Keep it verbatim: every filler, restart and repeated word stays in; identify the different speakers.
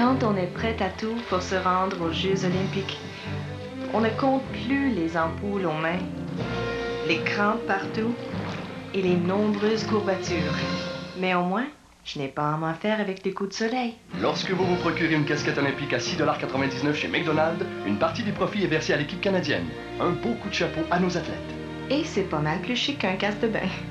Speaker 1: Quand on est prêt à tout pour se rendre aux Jeux olympiques, on ne compte plus les ampoules aux mains, les crampes partout et les nombreuses courbatures. Mais au moins, je n'ai pas à m'en faire avec les coups de soleil.
Speaker 2: Lorsque vous vous procurez une casquette olympique à six dollars quatre-vingt-dix-neuf chez McDonald's, une partie du profit est versée à l'équipe canadienne. Un beau coup de chapeau à nos athlètes.
Speaker 1: Et c'est pas mal plus chic qu'un casse de bain.